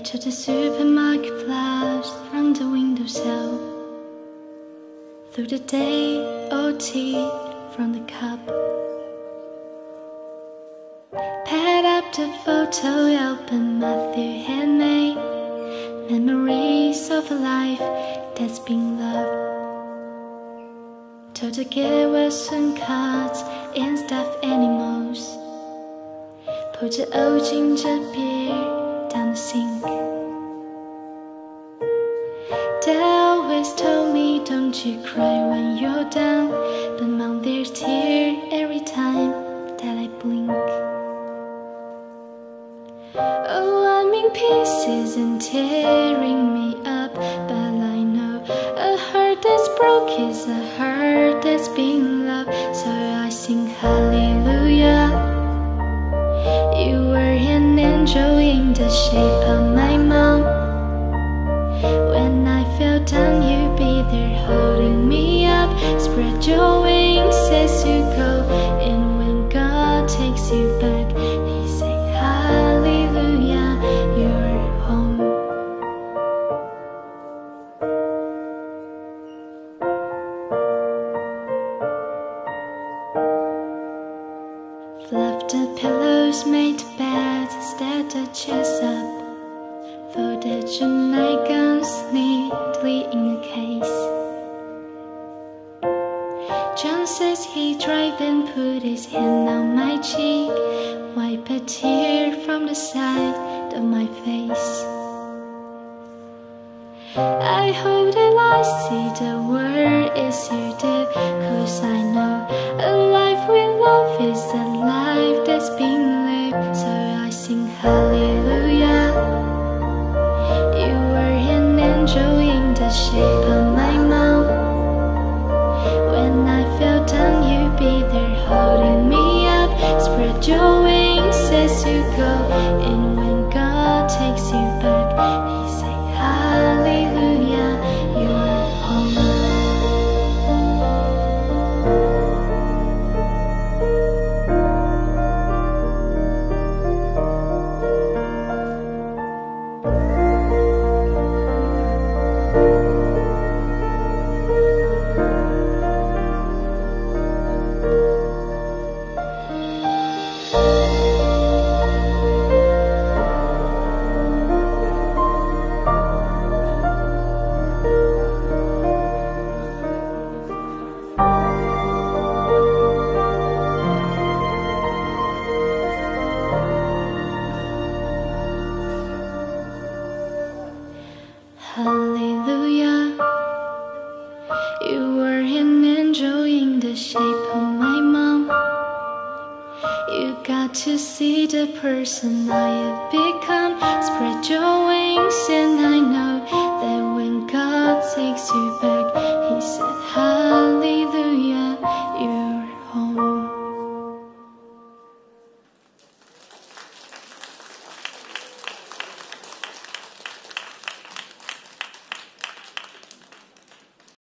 to the supermarket flash from the windowsill. Through the day, old tea from the cup. Pad up the photo album Matthew had made. Memories of a life that's been loved. Told the getaway soon cards and stuffed animals. Put the old ginger beer down the sink. Dad always told me, don't you cry when you're down, but Mom, there's tears every time that I blink. Oh, I'm in pieces and tearing me up, but I know a heart that's broke is a heart that's been loved. So I sing hallelujah. You were an angel in the shape of my mom. When I fell down, you'd be there holding me up. Spread your wings as you go, and when God takes you back, He say hallelujah, you're home. Fluff the pillows, made the bed, stacked the chairs up. Folded your nightgowns neatly in a case. John says he drive and put his hand on my cheek, wipe a tear from the side of my face. I hope that I see the world as you did, 'cause I know a life with love is a life that's been lived. So I sing hallelujah. You were an angel in the shape of my mom. When I fell down, you'd be there holding me up. Spread your wings as you go, and when God takes you back, He say hallelujah, you're home. Hallelujah. You were an angel in the shape of my mom. You got to see the person I have become. Spread your wings, and I know that when God takes you back, He said hallelujah.